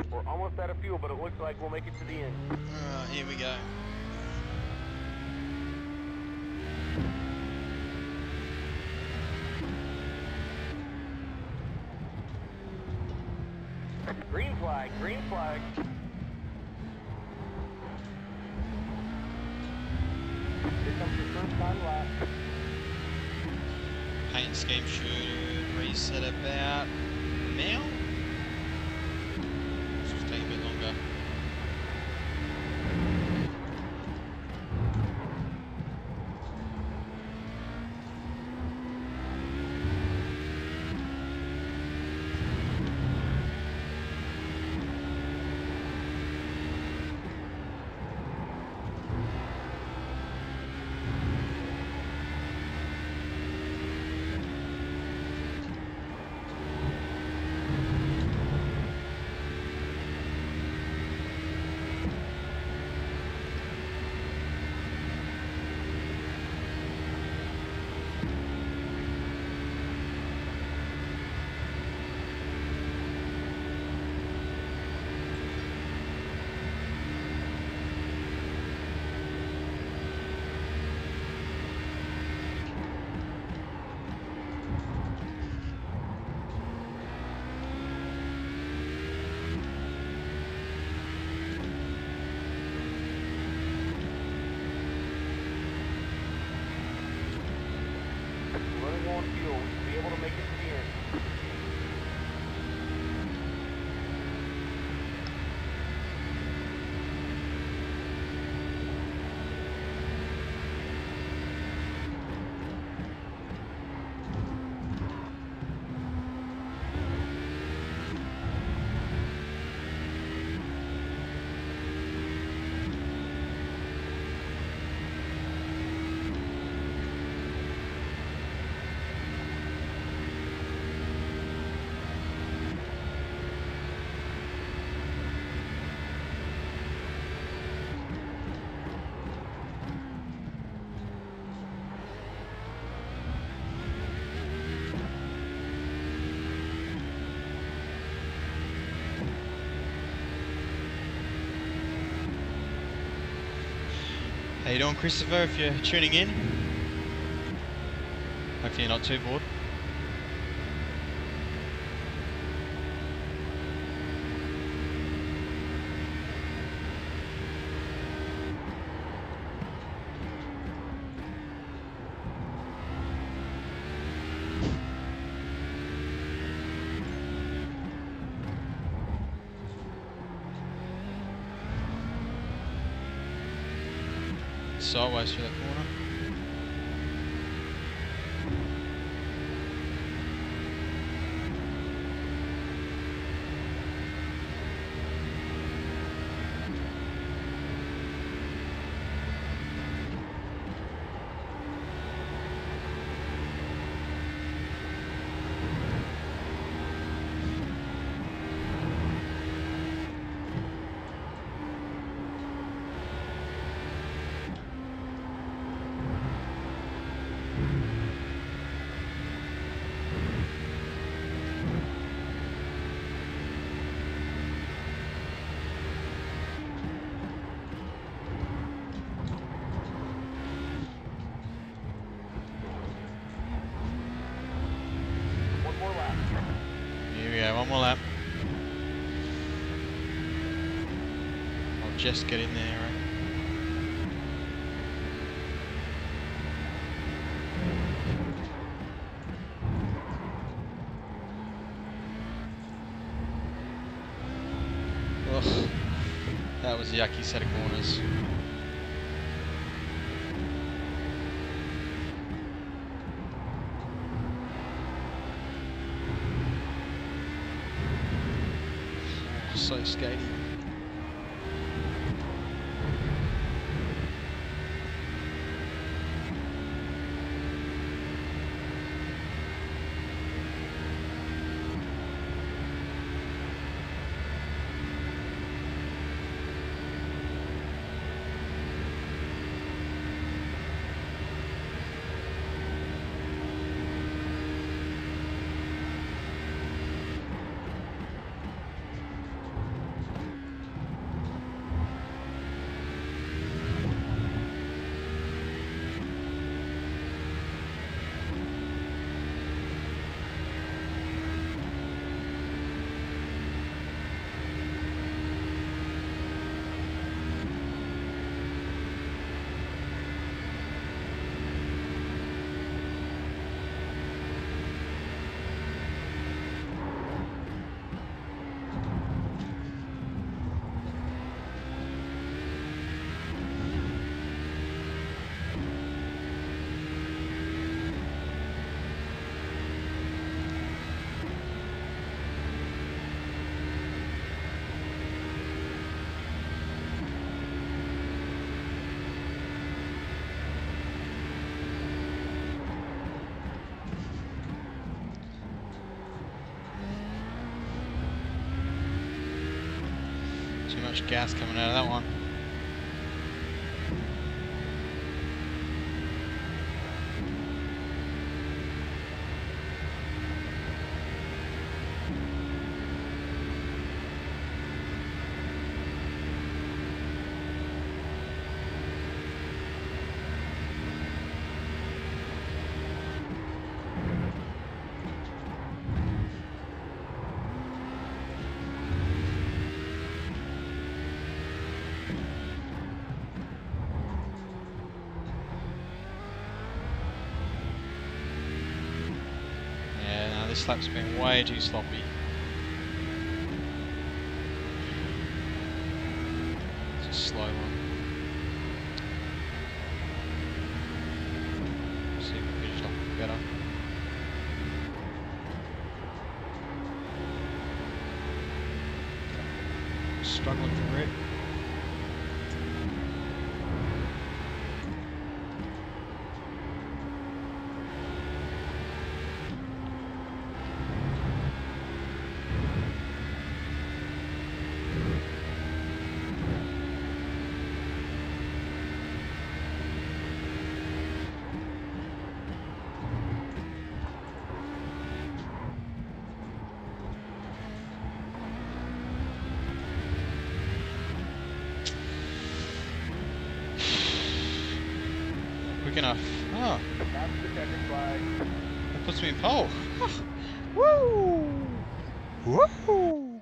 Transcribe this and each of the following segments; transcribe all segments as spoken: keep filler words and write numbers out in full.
We're almost out of fuel, but it looks like we'll make it to the end. Alright, here we go. Green flag, green flag. Here comes your first time lap. Paint scheme should reset about now. It's just taking a bit longer. Running on fuel, we should be able to make it to the end. How you doing, Christopher, if you're tuning in? Hopefully you're not too bored. Sideways through that corner. Yeah, one more lap. I'll just get in there, right? Ugh, that was a yucky set of corners. So skaty. much gas coming out of that one. This lap's been way too sloppy. It's a slow one. See if we finish off better. Struggling for it. Quick enough. Oh. That's the checkered flag. That puts me in pole. Woo! Woo!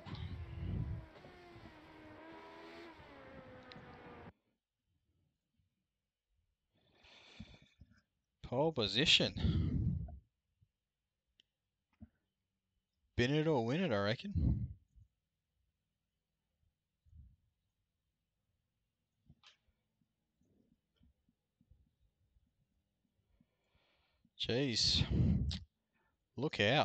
Pole position. Bin it or win it, I reckon. Jeez. Look out.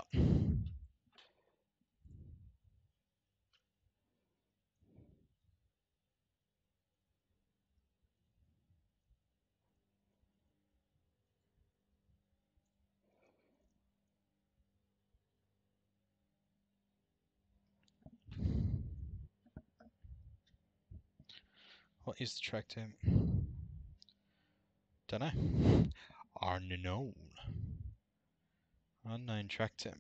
What is the track temp? Dunno. Unknown. Unknown track temp.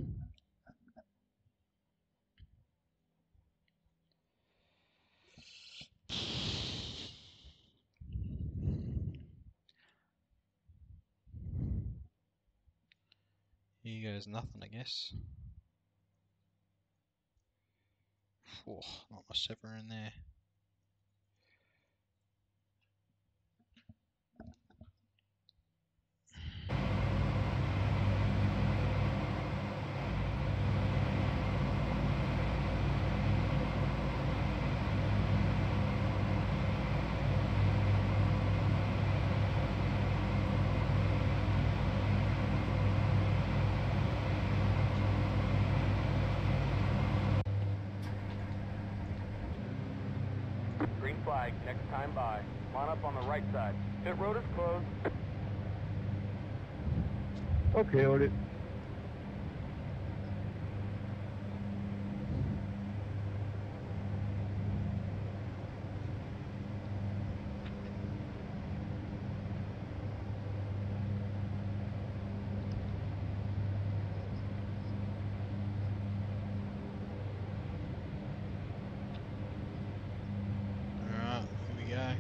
Here goes nothing, I guess. Oh, not much ever in there. Green flag, next time by. Line up on the right side. Pit road is closed. Okay, ordered. Alright, here we go.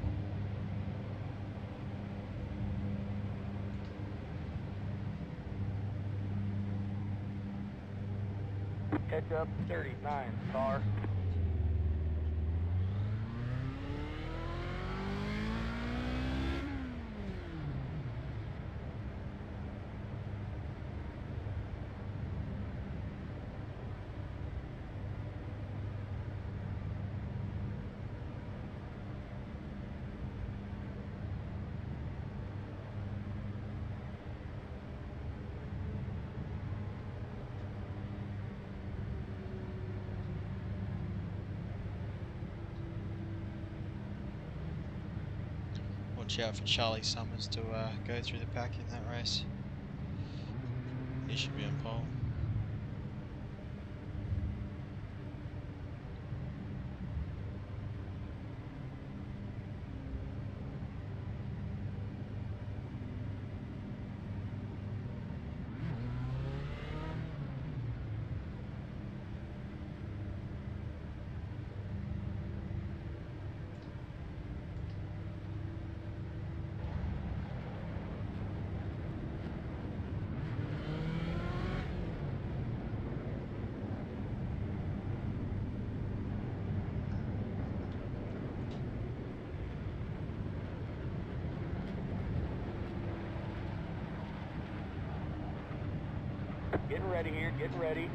Catch up, thirty-nine, car. Watch out for Charlie Summers to uh, go through the pack in that race. He should be on pole. Getting ready here, getting ready.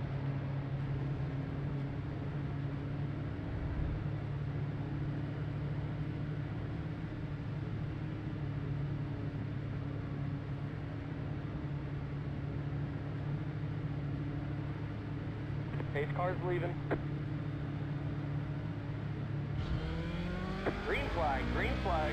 Pace car's leaving. Green flag, green flag.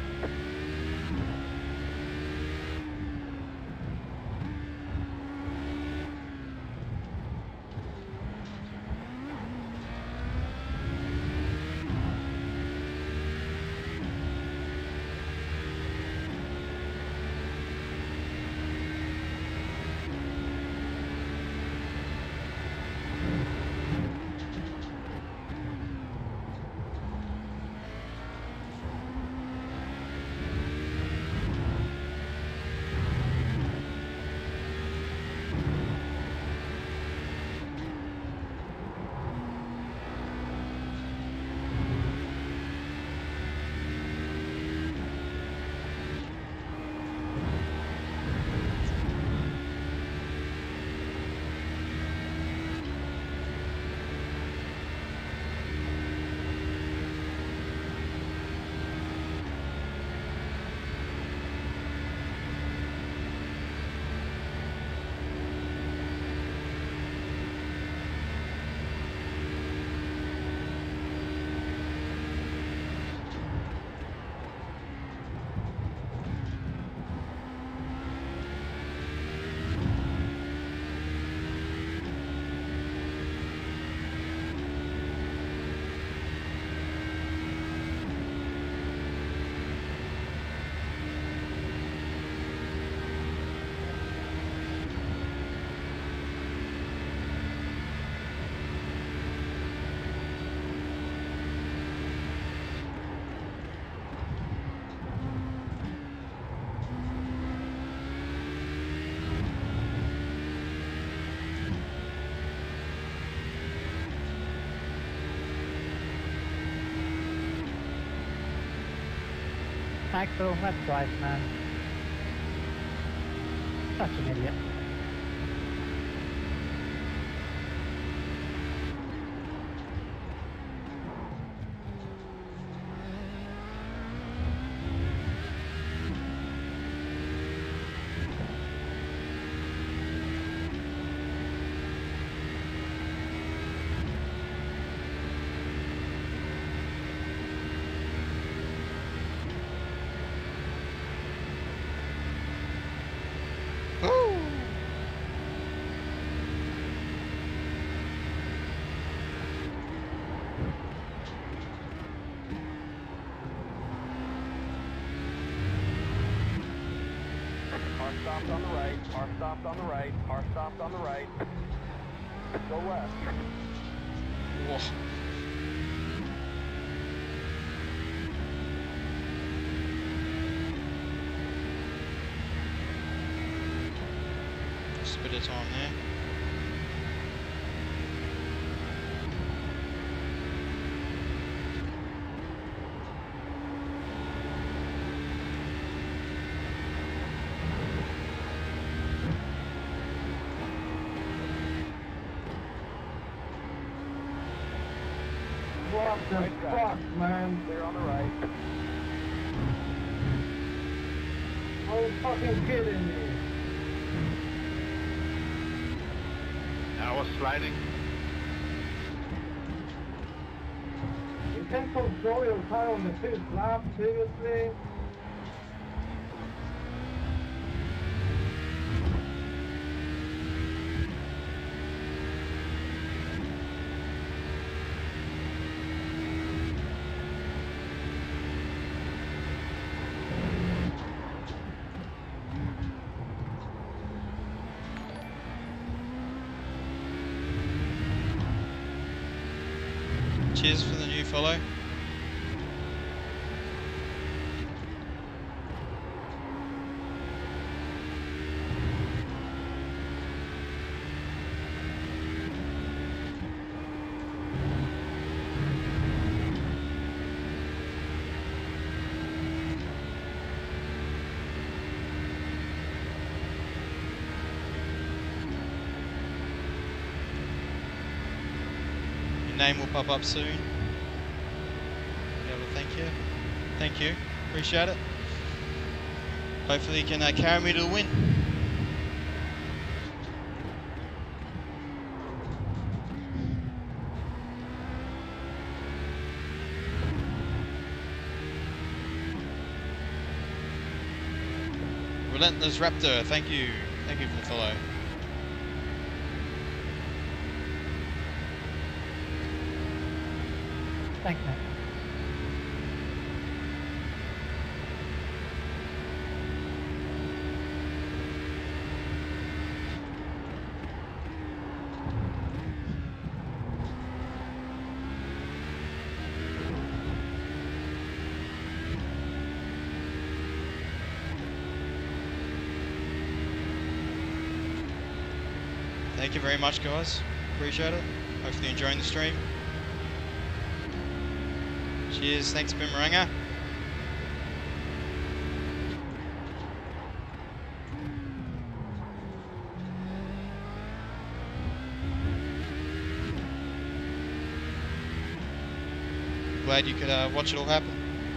Axel, that's twice, man. Such an idiot. Car stopped on the right, car stopped on the right, car stopped on the right. Go left. Whoa. Just a bit of time there. What the Right fuck, side. man? Clear on the right. Are you fucking kidding me? I was sliding. You can control your car on the fifth lap, seriously? Cheers for the new follow. name will pop up soon. Yeah, well, thank you. Thank you. Appreciate it. Hopefully you can uh, carry me to the win. Relentless Raptor, thank you. Thank you for the follow. Thanks, mate. Thank you very much, guys. Appreciate it. Hopefully you're enjoying the stream. Cheers. Thanks, Boomeranga. Glad you could uh, watch it all happen.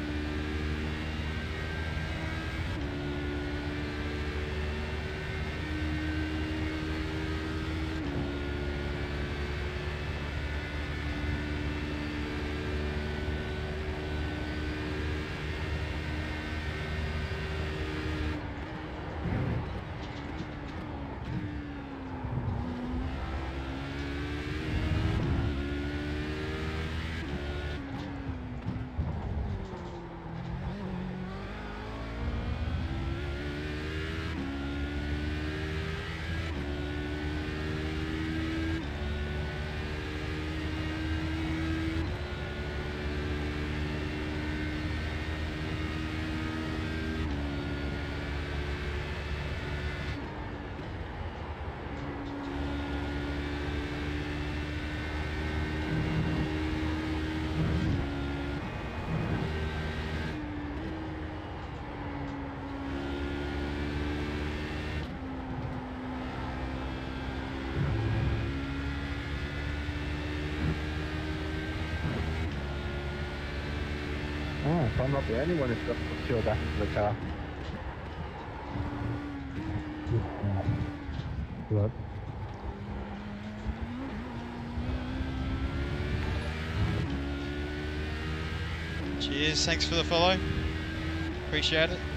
Oh, so I'm not the only one who's got secure back into the car. Good. Cheers. Thanks for the follow. Appreciate it.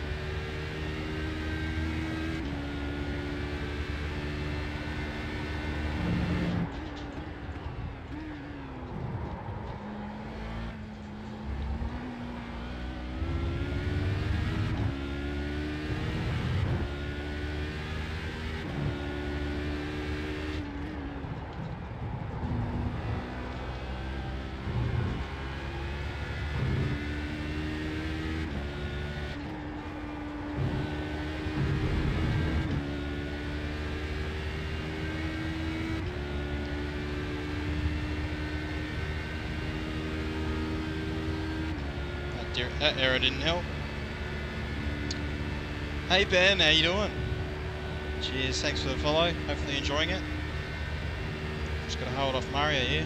That error didn't help. Hey Ben, how you doing? Cheers, thanks for the follow. Hopefully you're enjoying it. Just gotta hold off Mario here.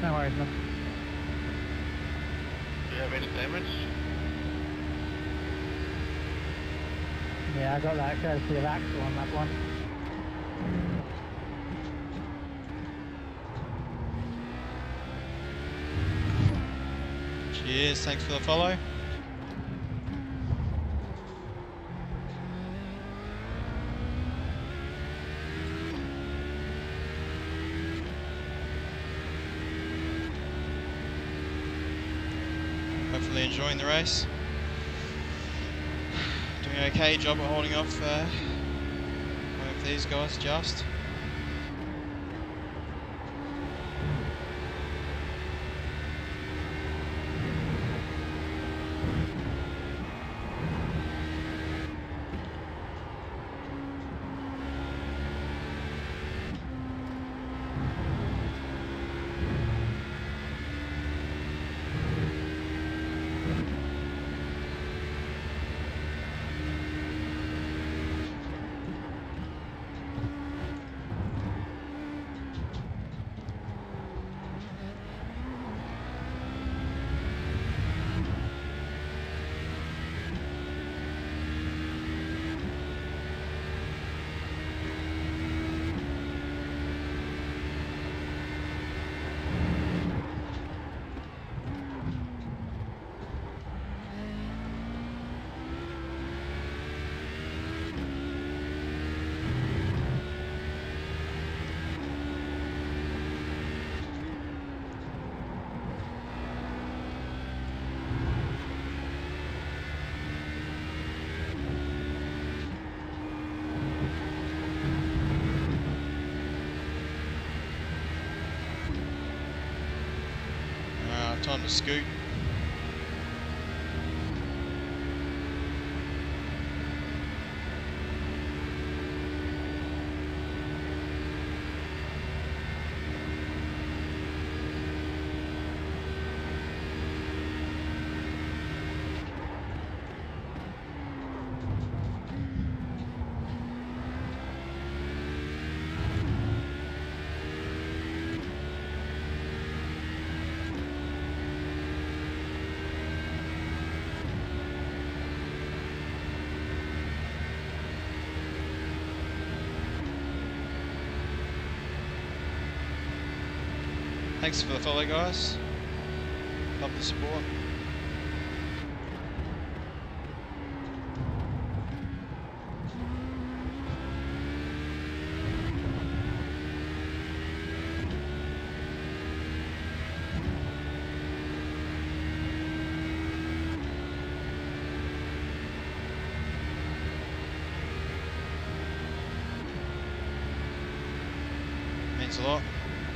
No worries, man. Do you have any damage? Yeah, I got that courtesy of Axel on that one. Cheers, thanks for the follow. Hopefully enjoying the race. Doing an okay job of holding off uh, waiting for these guys just. Time to scoot. Thanks for the follow, guys. Love the support. Means a lot.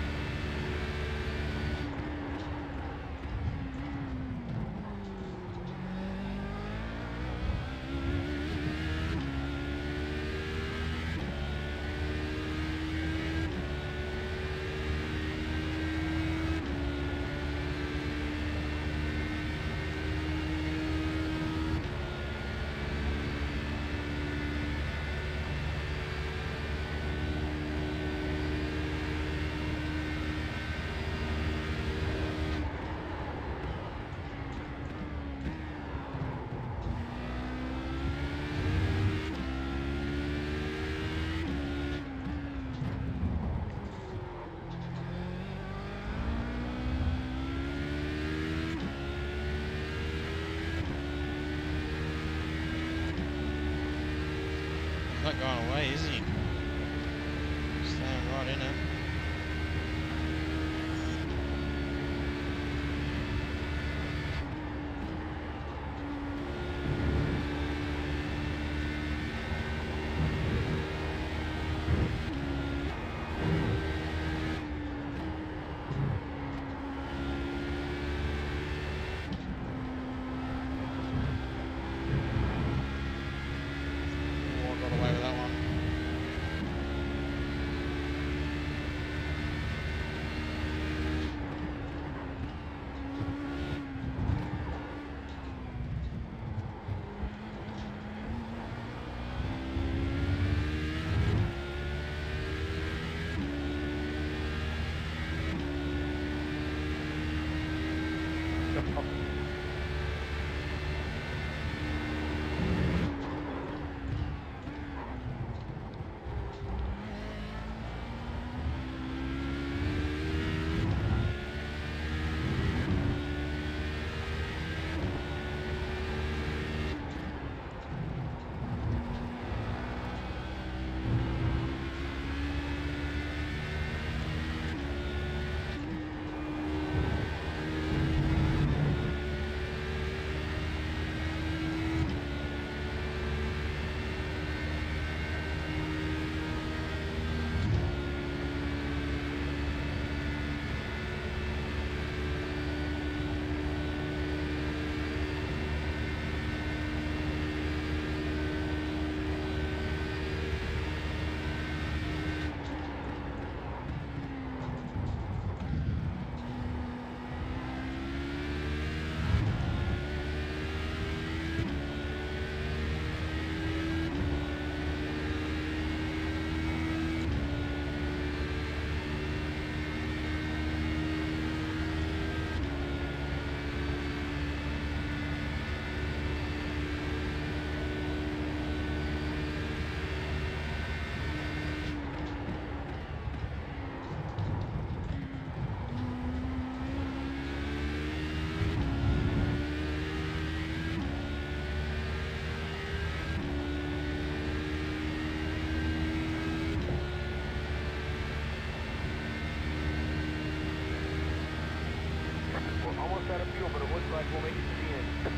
Not going away, is he? Staying right in it. Oh, I got away with that one. We're almost out of fuel, but it looks like we'll make it to the end.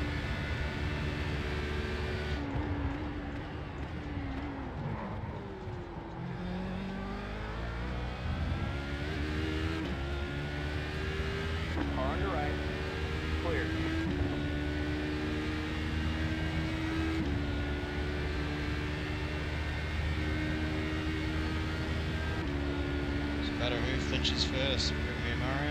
Car on your right. Clear. It's a matter who flinches first. Bring me a Mario.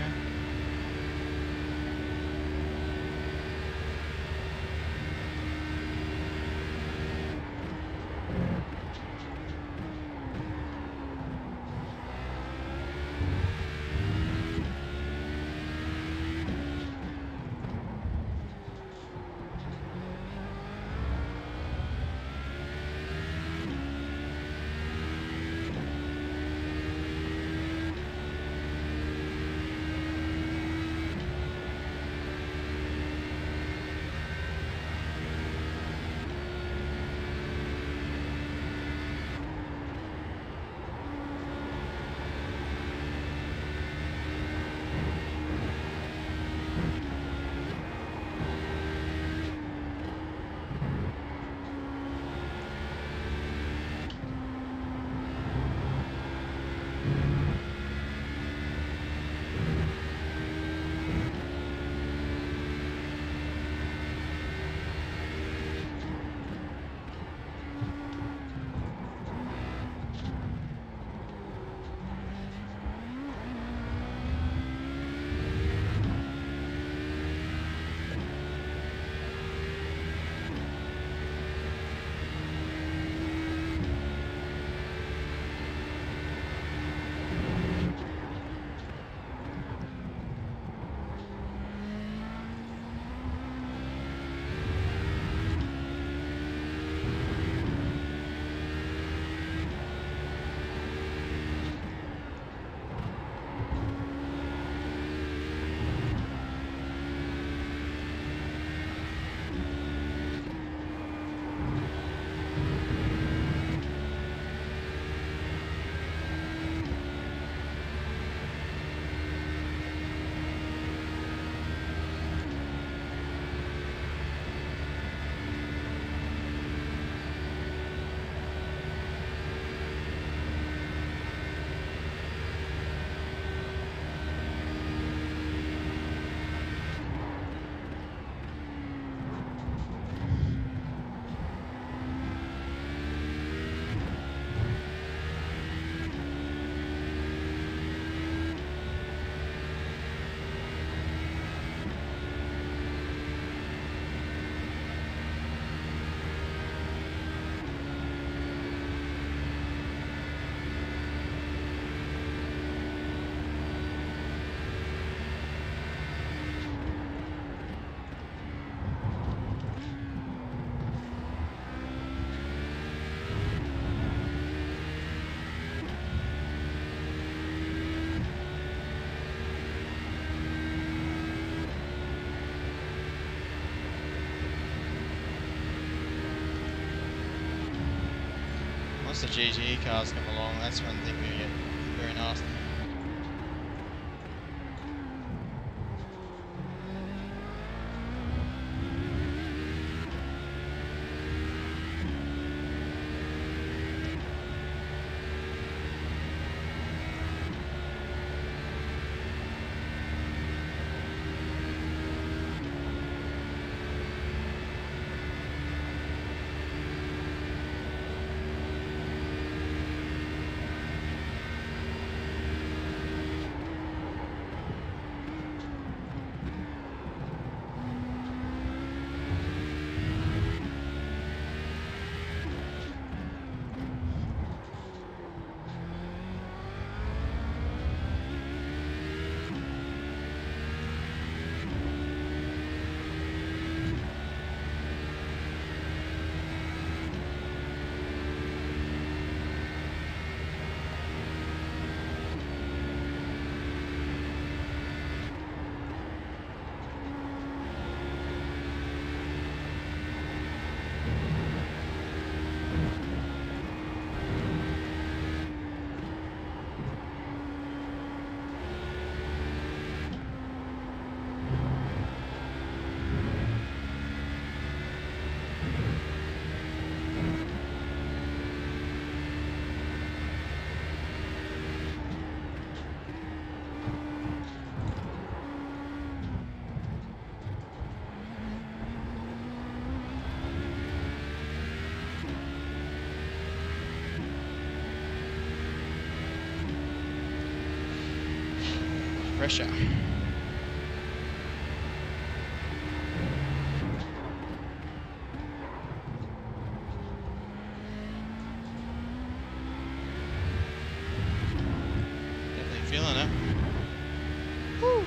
once the G T E cars come along, that's when things are going to get very nasty. Pressure. Definitely feeling it. Woo.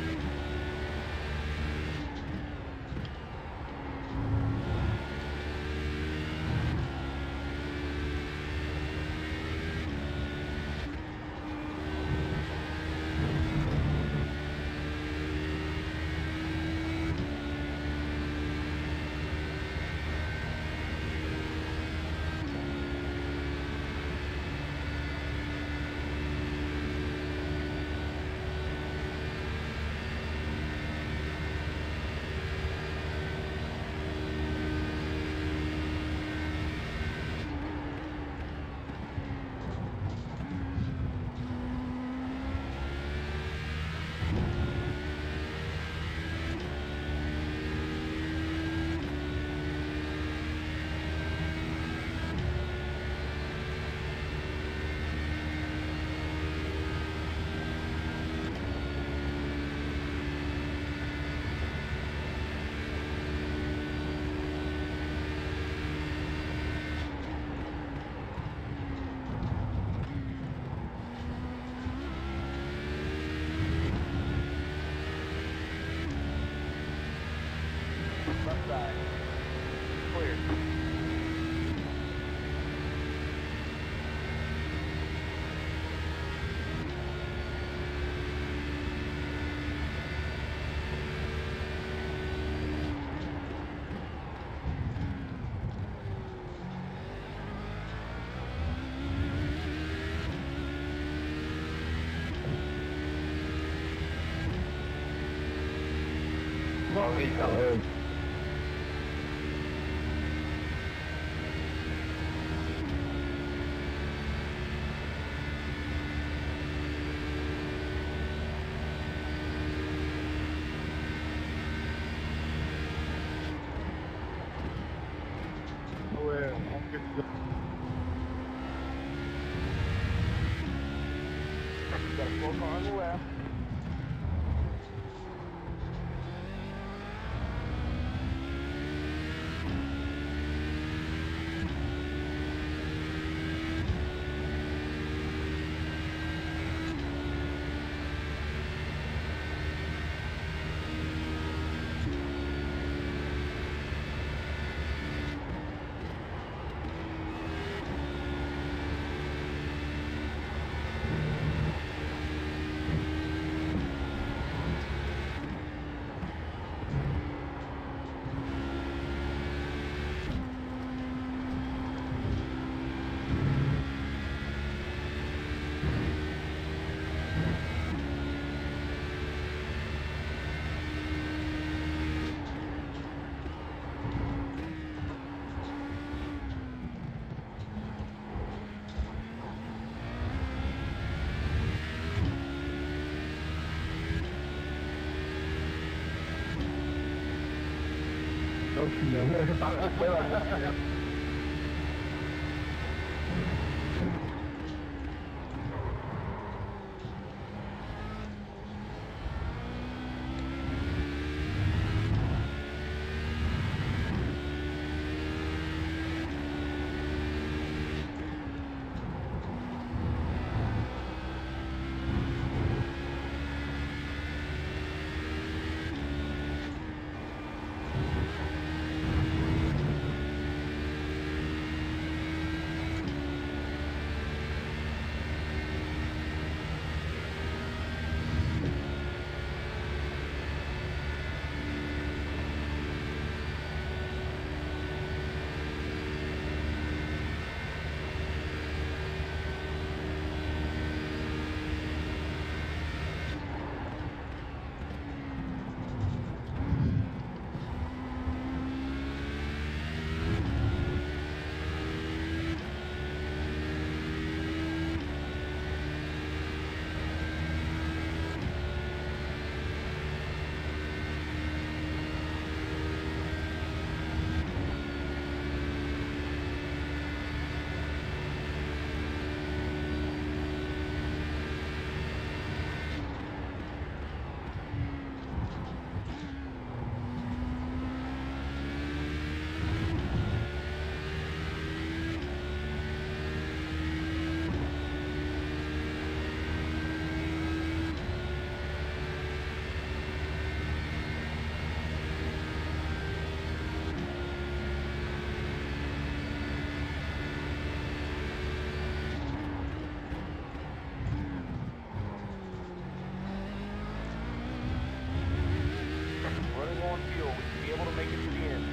Left side. Clear. Hello. Well, I'm good to go. Got a full car on the left. 都去了，打回来了。 Running low on fuel. We should be able to make it to the end.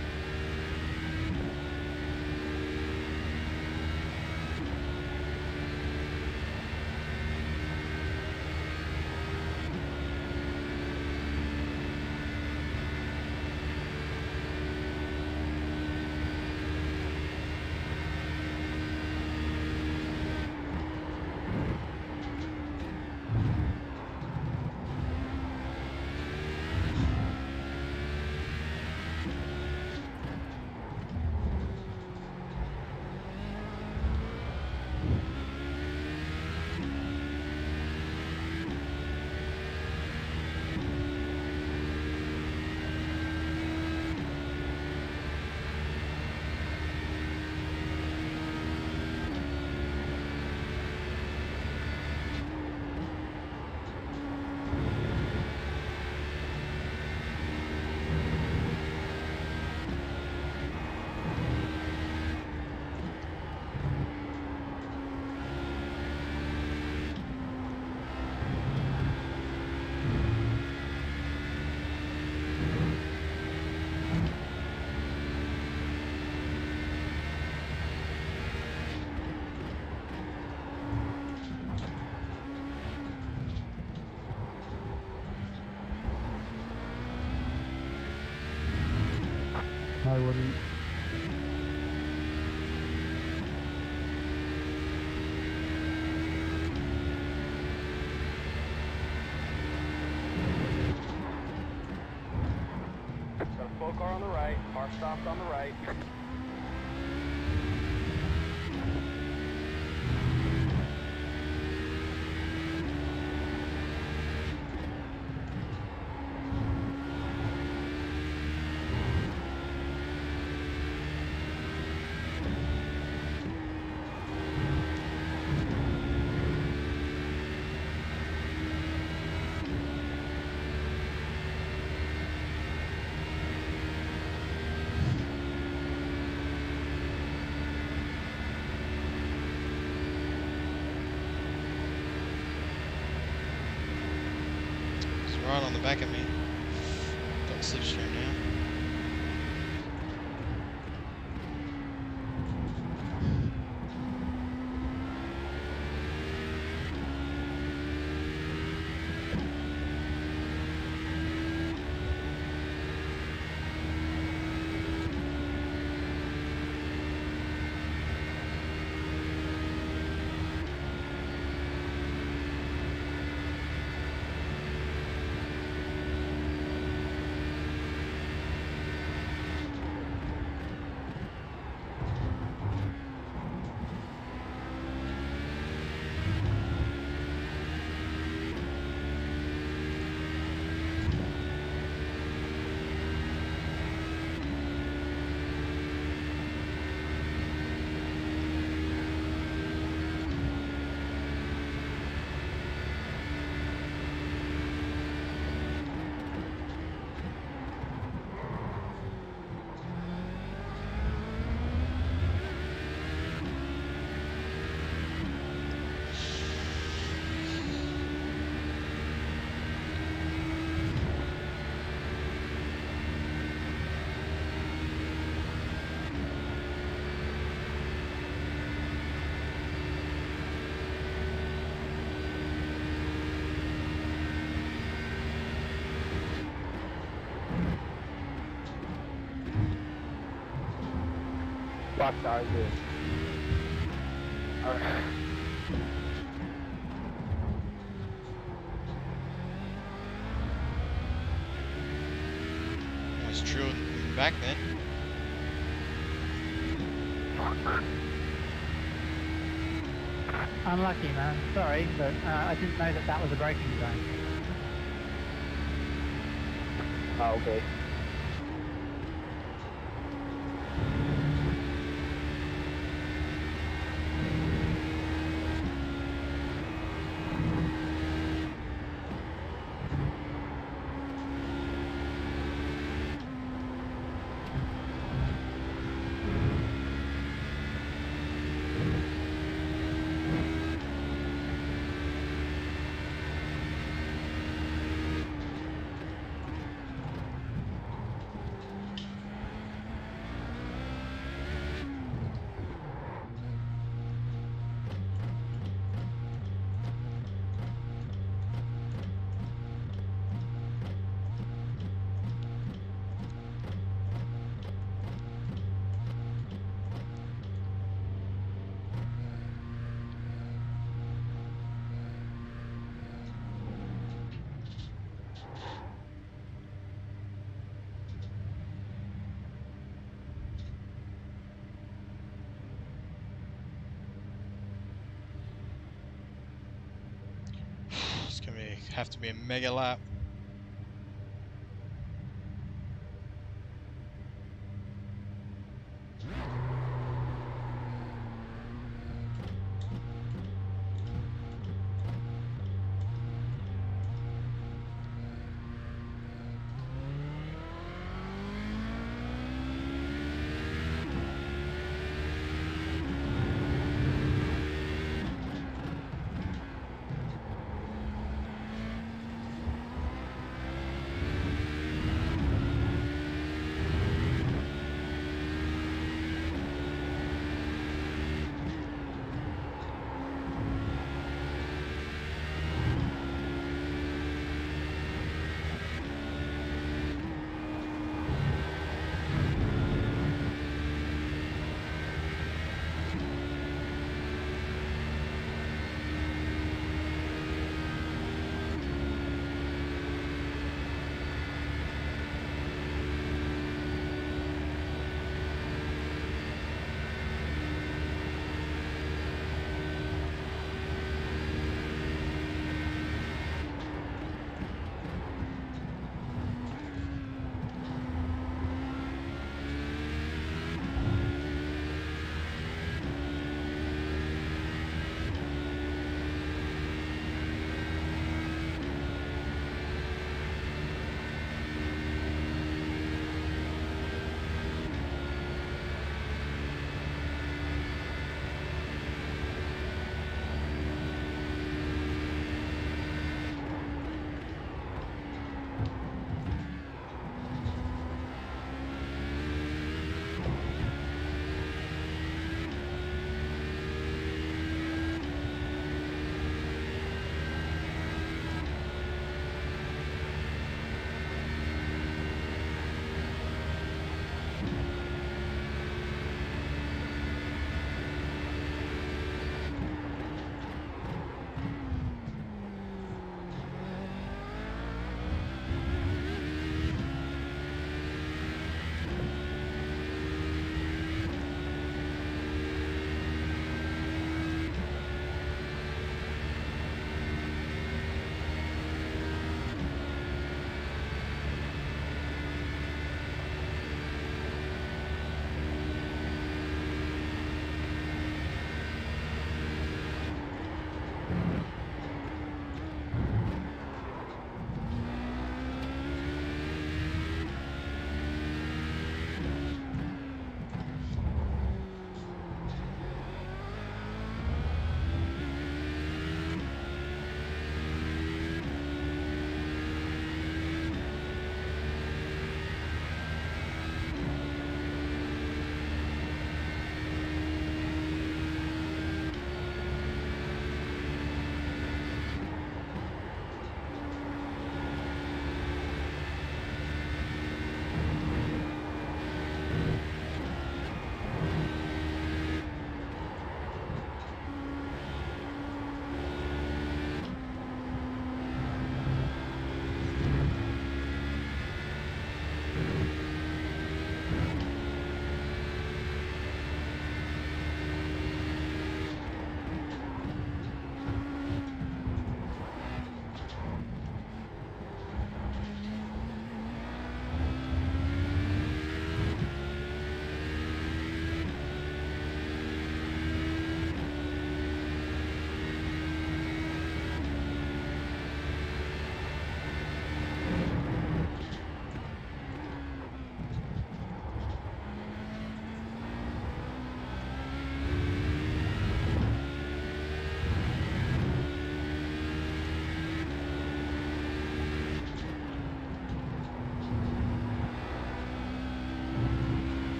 I wouldn't. Got a slow car on the right. Car stopped on the right. Right on the back of me. Got slipstream now. fuck are you? Alright. Almost drilled in the back then. Unlucky, man. Sorry, but uh, I didn't know that that was a braking zone. Ah, okay. It's gonna be, have to be a mega lap.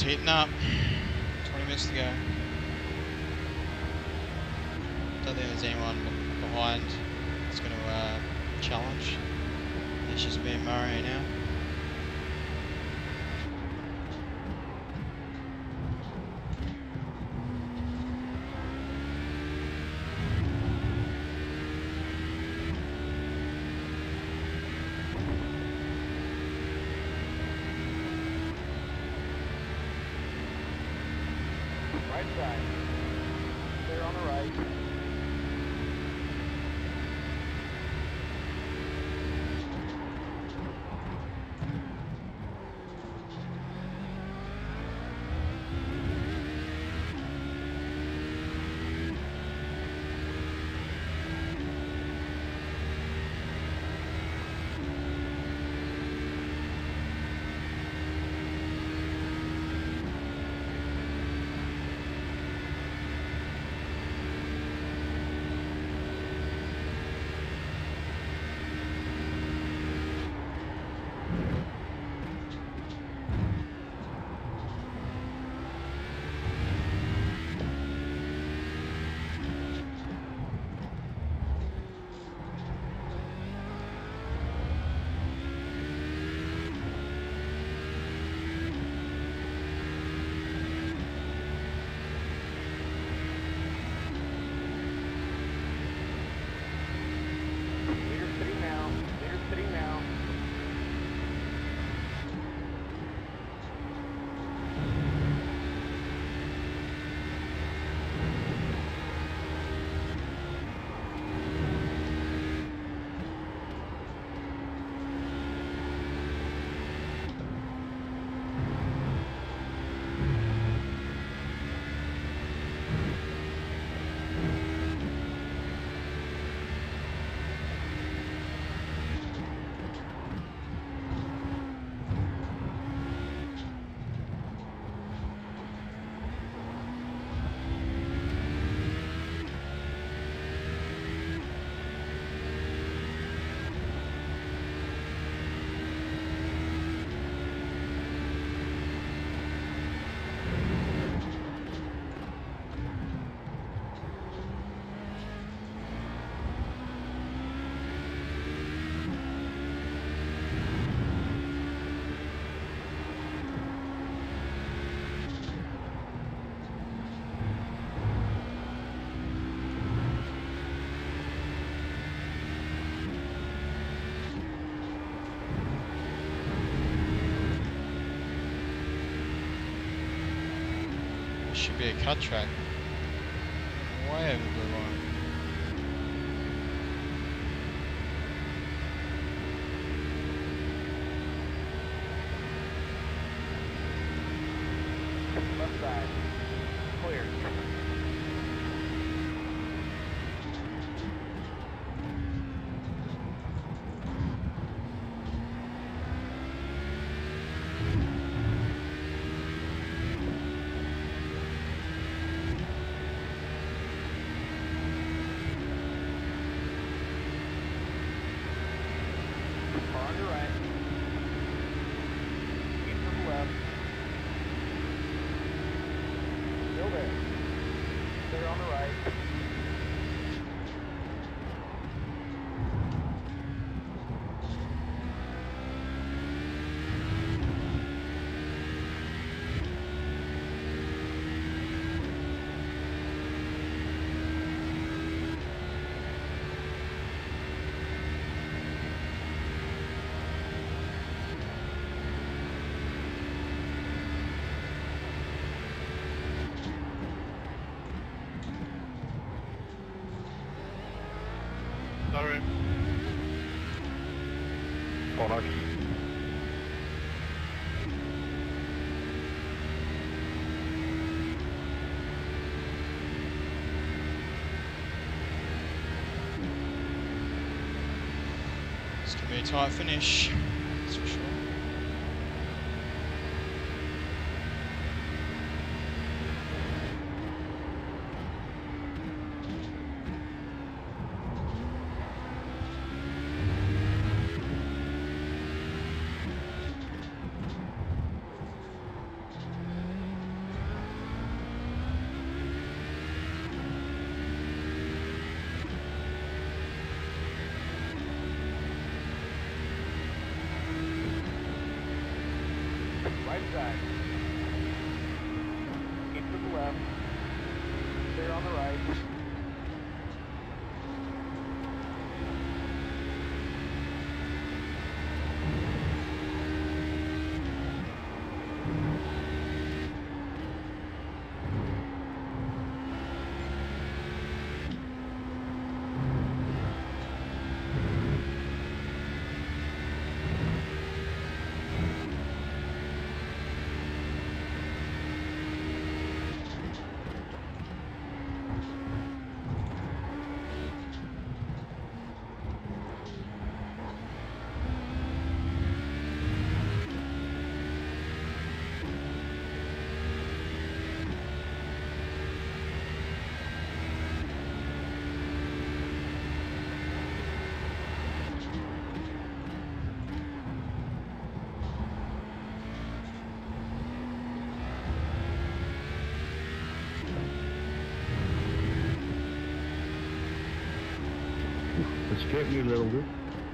It's heating up. twenty minutes to go. Don't think there's anyone behind that's going to uh, challenge. It's just me and Murray now. Right side. Clear on the right. Leader sitting now. Leader sitting now. Should be a cut track. Way over the blue line. Left side. Clear. Car on your right. Keep to the left. Still there. Clear on the right. Sorry. Bollocks. It's gonna be a tight finish, that's for sure. side. Keep to the left. Clear on the right. It scared me a little bit.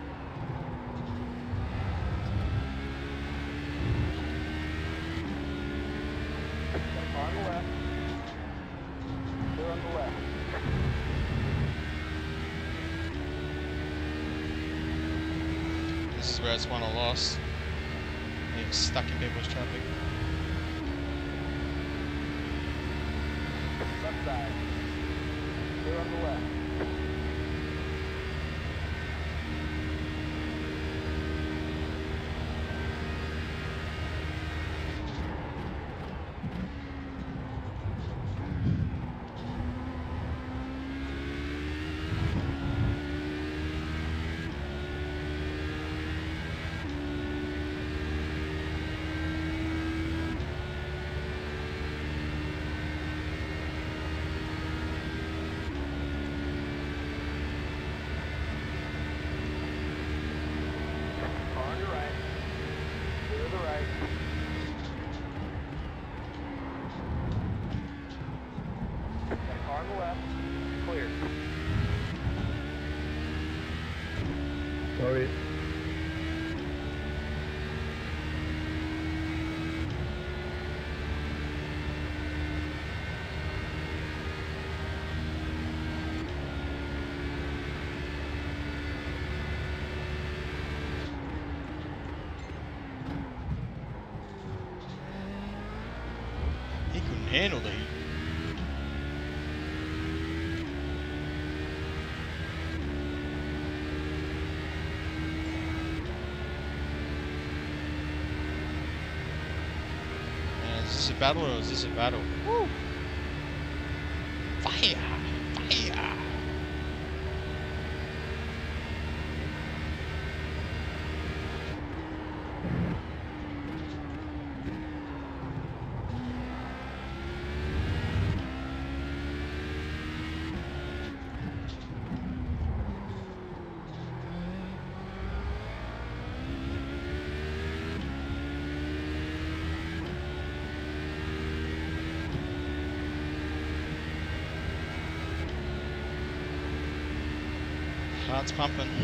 On the left. Clear on the left. This is where it's won or lost. Getting stuck in people's traffic. Left side. Clear on the left. On your right. Clear to the right. Car on the left. Clear. Sorry. He couldn't handle the heat. Uh, is this a battle or is this a battle? Woo! Fire! Fire! Heart's pumping. one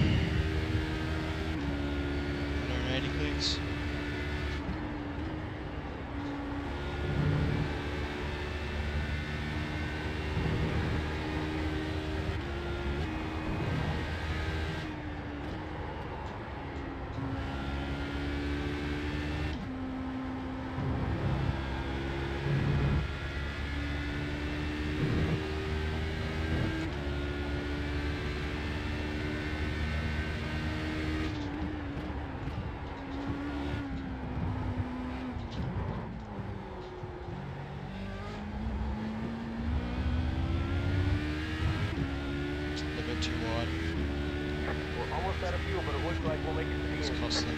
hundred eighty clicks. Too wide. We're almost out of fuel, but it looks like we'll make it to the It's end. costly.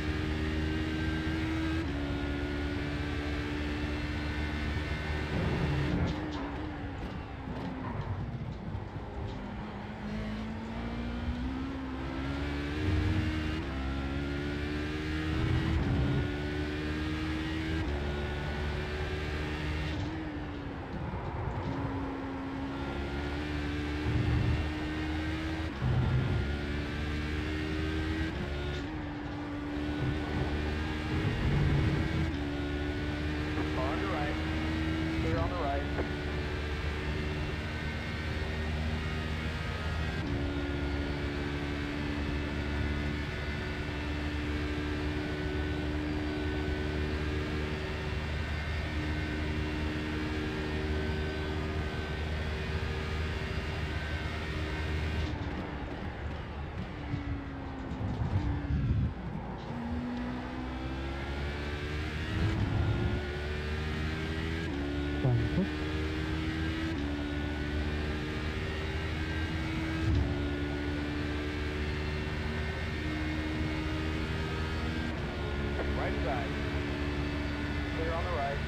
Right side. Clear on the right.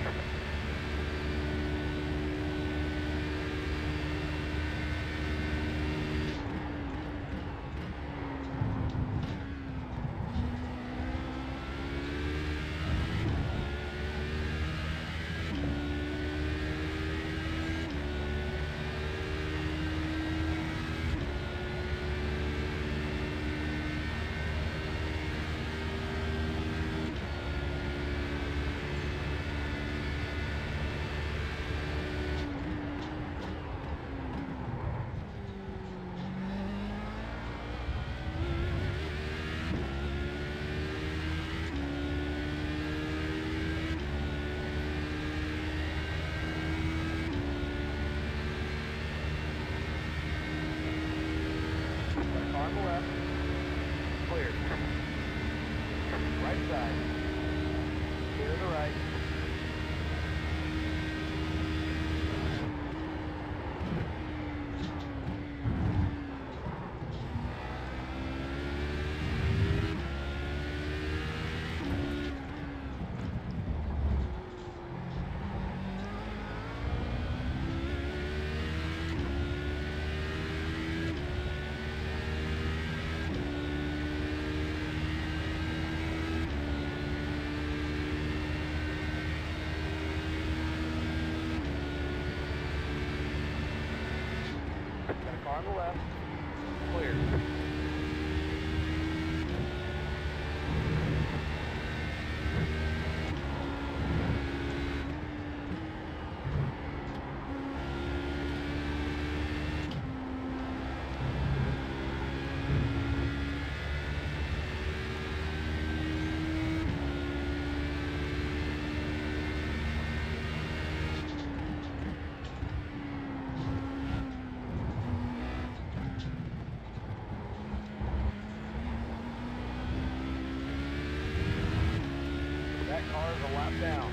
Car on the left. Clear. Right side. Clear to the right. Got a car on the left. Clear. That car is a lap down.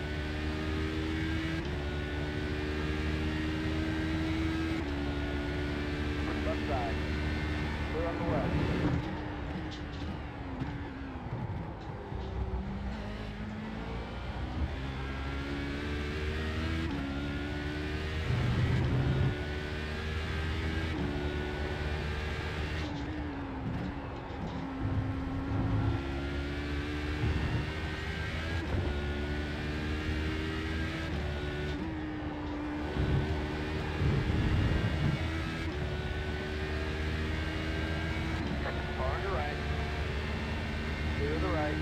Left side. Clear on the left. Car on your right. Clear to the right.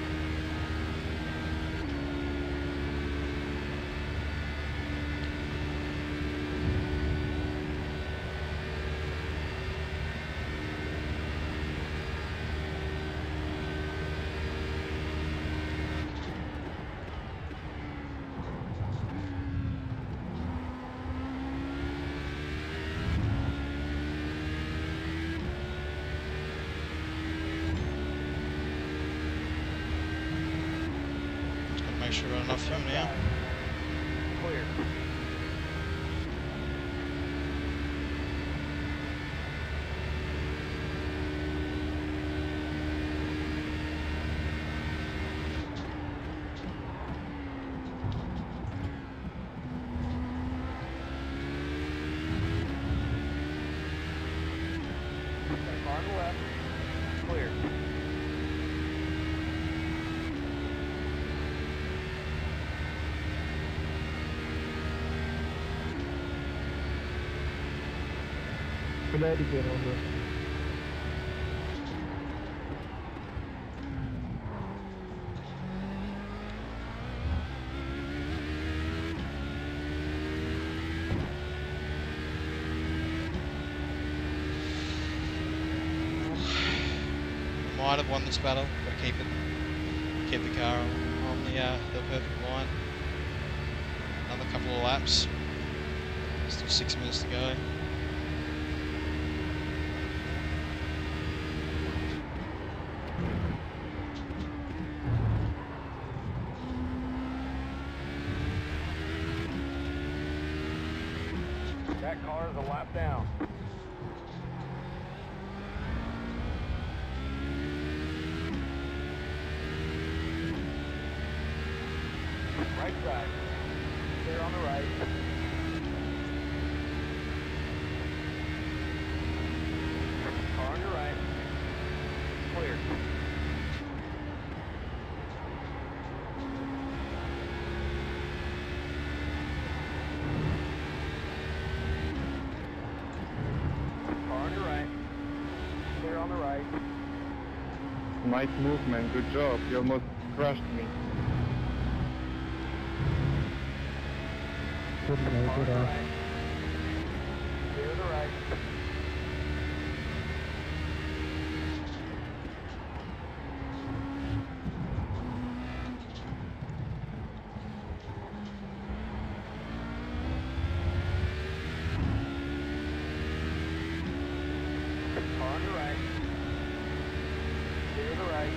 Make sure we've got enough fuel now. Clear. Got a car on the left. Clear. Ready to get over. Might have won this battle, but keep it, keep the car on, on the uh, the perfect line. Another couple of laps. Still six minutes to go. That car is a lap down. right side. Clear on the right. Car on your right. Clear. Car on your right. Clear on the right. Nice movement, good job. You almost crushed me. Good Car day, on good your eye. right. Clear to the right. Car on your right. Clear to the right.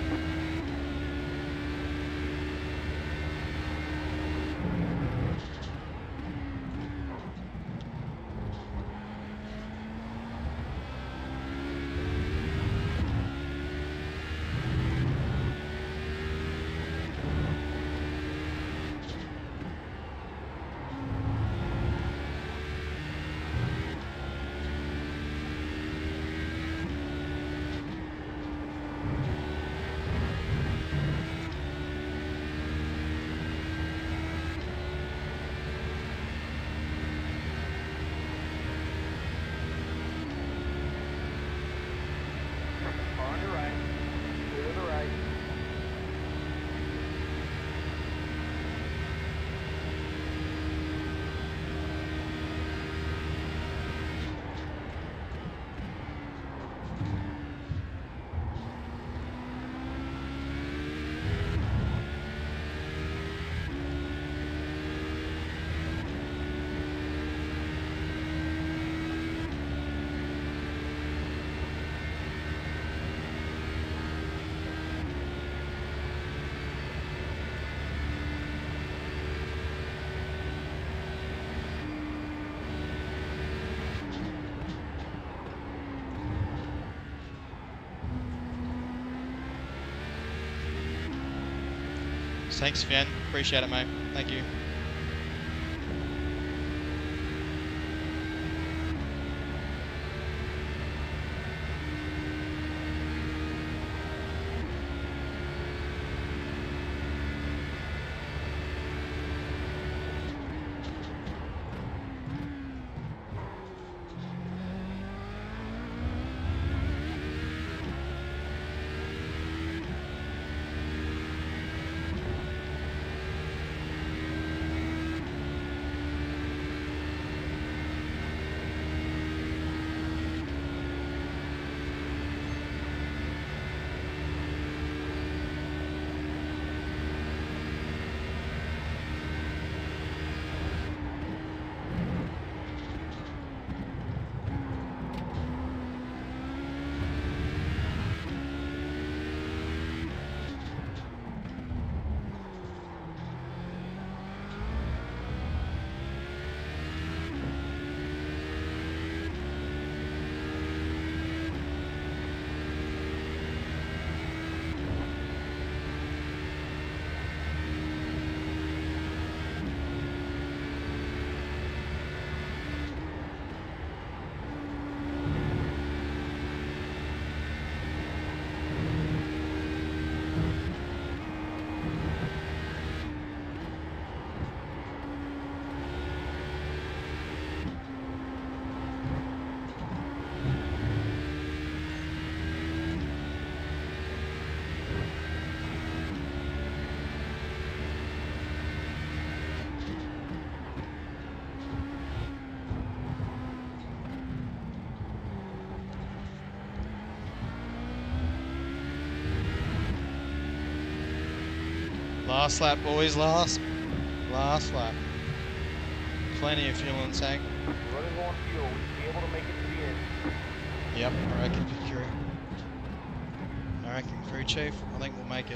Car on your right. Clear to the right. Thanks, Finn. Appreciate it, mate. Thank you. Last lap, boys, last. Last lap. Plenty of fuel in the tank. Running low on fuel. We should be able to make it to the end. Yep, I reckon, crew. I reckon, crew chief, I think we'll make it.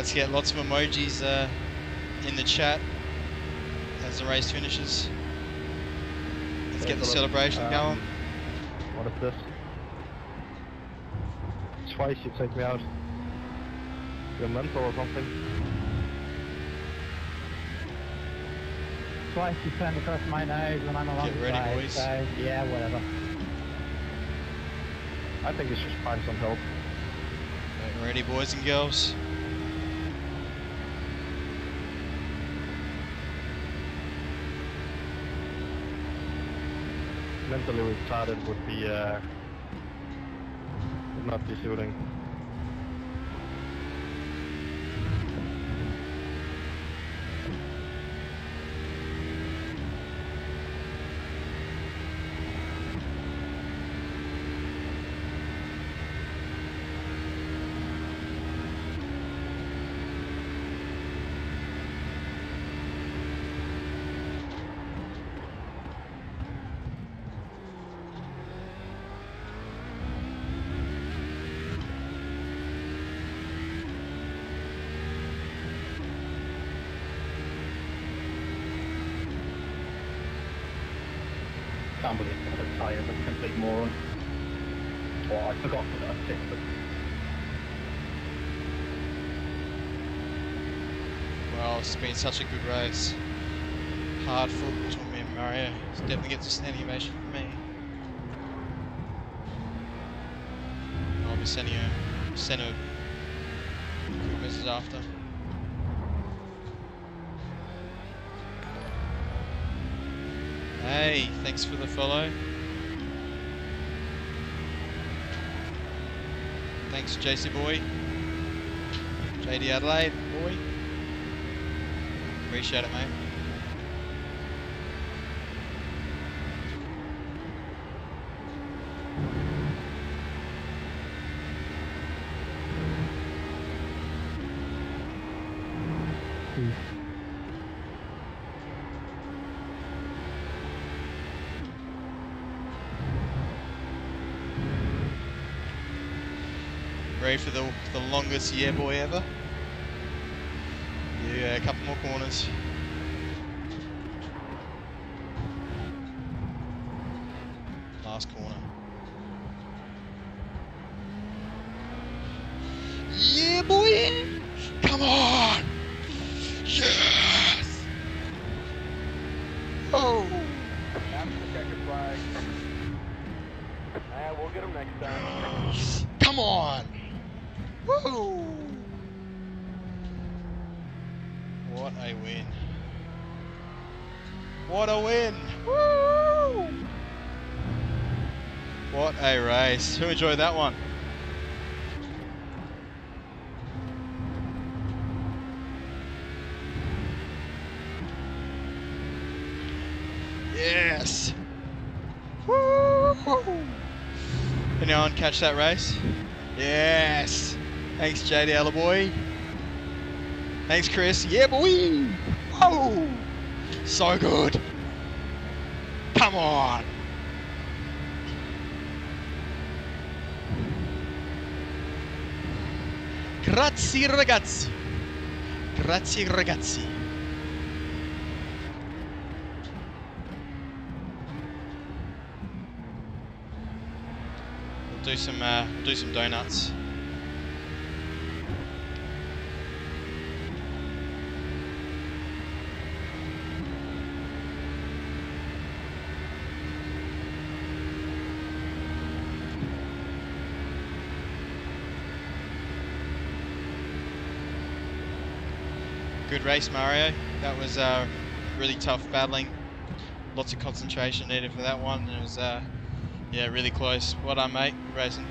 Let's get lots of emojis uh, in the chat as the race finishes. Let's get the celebration um, going. What is this? Twice you take me out. You're mental or something. Twice you turned across my nose when I'm along Get the ready, side, boys. so yeah, whatever. I think you should find some help. Get ready, boys and girls. Mentally retarded would be, uh, would not be suiting. Can't believe I'm so tired, I'm a complete moron. Oh, I forgot that I sick, but Well, it's been such a good race. Hard fought between me and Mario. It's definitely gets a standing ovation from me. I'll be sending a send a quick message after. Hey, thanks for the follow. Thanks, J C boy. J D Adelaide boy. Appreciate it, mate. Ready for the the longest yeah boy ever? Yeah, a couple more corners. Last corner. Yeah boy! Come on! Yes! Oh! After the checkered flag. And we'll get them next time. Come on! Woo! What a win. What a win! Woo! What a race. Who enjoyed that one? Yes! Woo! Anyone catch that race? Yes! Thanks, J D Ella boy. Thanks, Chris. Yeah, boy! Whoa! So good. Come on! Grazie, ragazzi. Grazie, ragazzi. We'll do some, uh, we'll do some donuts. Good race, Mario. That was uh, really tough battling. Lots of concentration needed for that one. It was, uh, yeah, really close. Well done, mate. Good racing.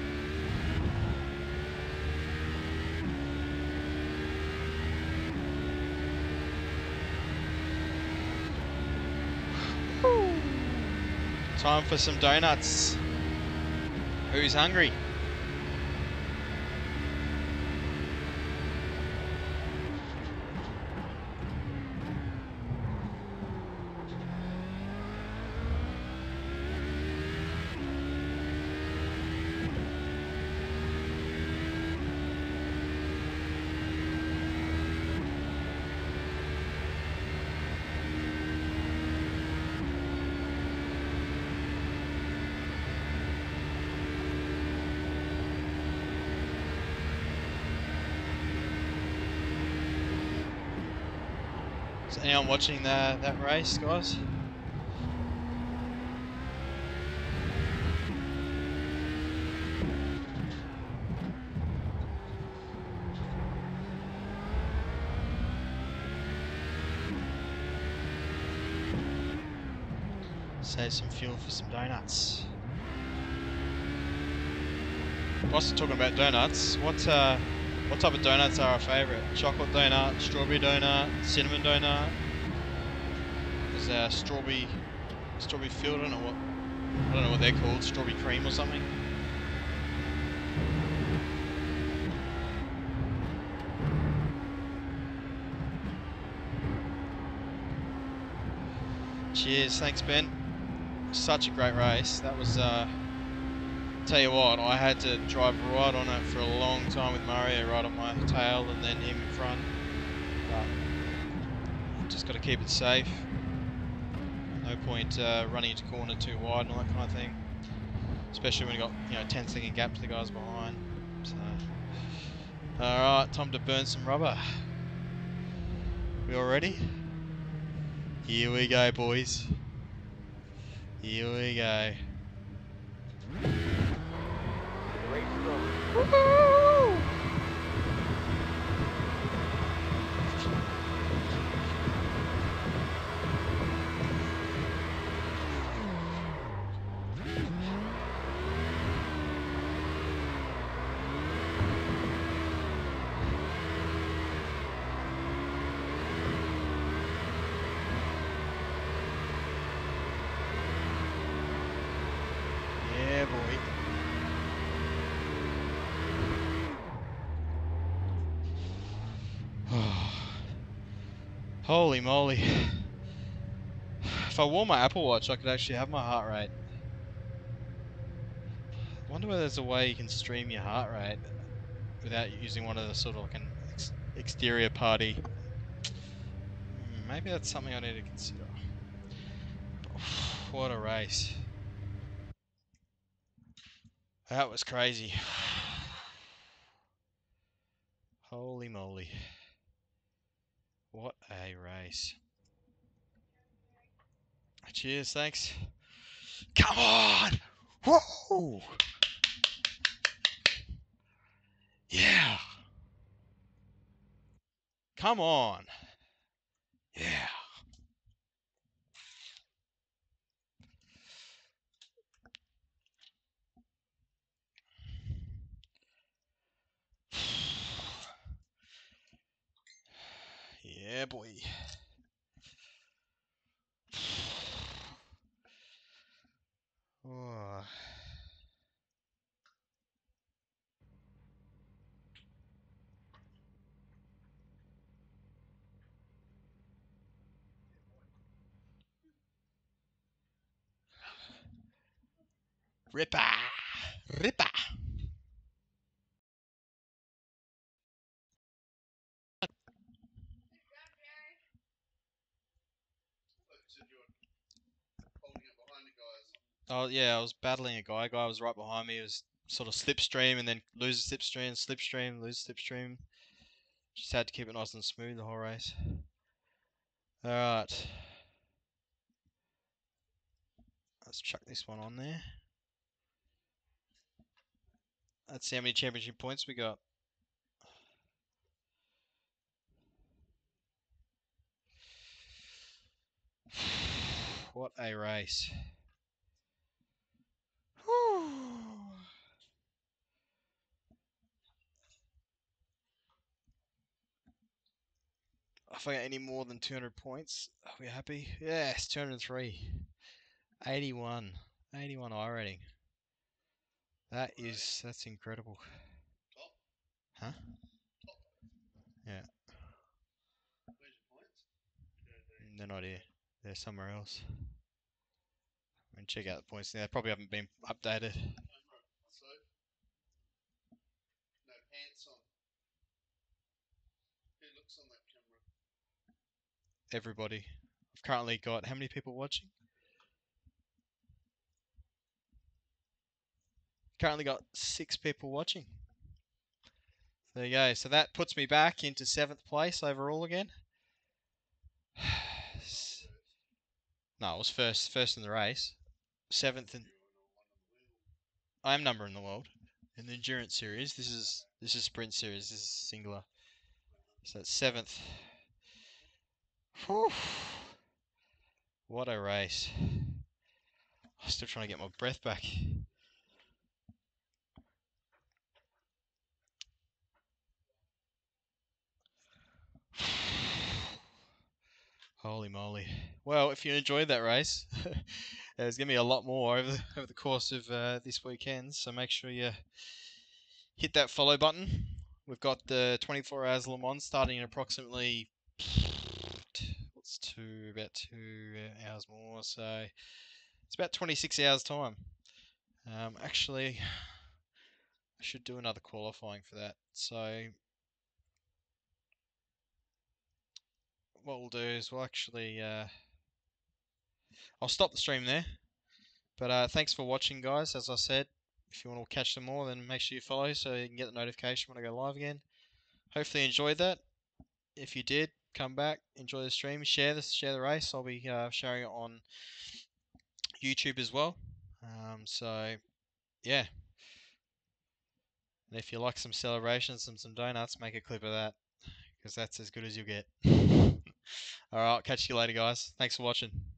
Time for some donuts. Who's hungry? Is anyone watching the, that race, guys? Save some fuel for some donuts. Whilst we're talking about donuts, what uh, what type of donuts are our favourite? Chocolate donut, strawberry donut, cinnamon donut. There's a strawberry, strawberry filled. I don't know what, I don't know what they're called. Strawberry cream or something. Cheers, thanks Ben. Such a great race. That was. Uh, Tell you what, I had to drive right on it for a long time with Mario right on my tail and then him in front. But just got to keep it safe. No point uh, running into corner too wide and all that kind of thing. Especially when you got, you know, ten second gap to the guys behind. So, all right, time to burn some rubber. We all ready? Here we go, boys. Here we go. Race is over. Woohoo! Yeah, boy. Holy moly. If I wore my Apple Watch, I could actually have my heart rate. I wonder whether there's a way you can stream your heart rate without using one of the sort of like an ex exterior party. Hmm, maybe that's something I need to consider. What a race. That was crazy. Holy moly. What a race. Cheers, thanks. Come on! Whoa! Yeah! Come on! Yeah! Yeah, boy. Oh. Ripper! Ripper! Oh yeah, I was battling a guy. Guy was right behind me. He was sort of slipstream and then lose the slipstream, slipstream, lose slipstream. Just had to keep it nice and smooth the whole race. All right, let's chuck this one on there. Let's see how many championship points we got. What a race. Whew. If I get any more than two hundred points, are we happy? Yes, two hundred three. eighty-one. eighty-one I rating. That is, that's incredible. Huh? Yeah. They're not here. They're somewhere else. I mean, check out the points there. They probably haven't been updated. Everybody. I've currently got how many people watching? Currently got six people watching. There you go. So that puts me back into seventh place overall again. No, it was first first in the race. Seventh in I am number in the world. In the endurance series. This is this is sprint series, this is singular. So it's seventh. Whew. What a race. I'm still trying to get my breath back. Holy moly. Well, if you enjoyed that race, there's going to be a lot more over the, over the course of uh, this weekend, so make sure you hit that follow button. We've got the twenty-four hours Le Mans starting in approximately what's two, about two hours more, so it's about twenty-six hours time. Um, actually, I should do another qualifying for that, so what we'll do is we'll actually uh, I'll stop the stream there. But uh, thanks for watching, guys. As I said, if you want to catch some more, then make sure you follow so you can get the notification when I go live again. Hopefully you enjoyed that. If you did, come back, enjoy the stream, share this, share the race. I'll be uh, sharing it on YouTube as well. Um, so yeah. And if you like some celebrations and some donuts, make a clip of that, because that's as good as you'll get. Alright, catch you later, guys. Thanks for watching.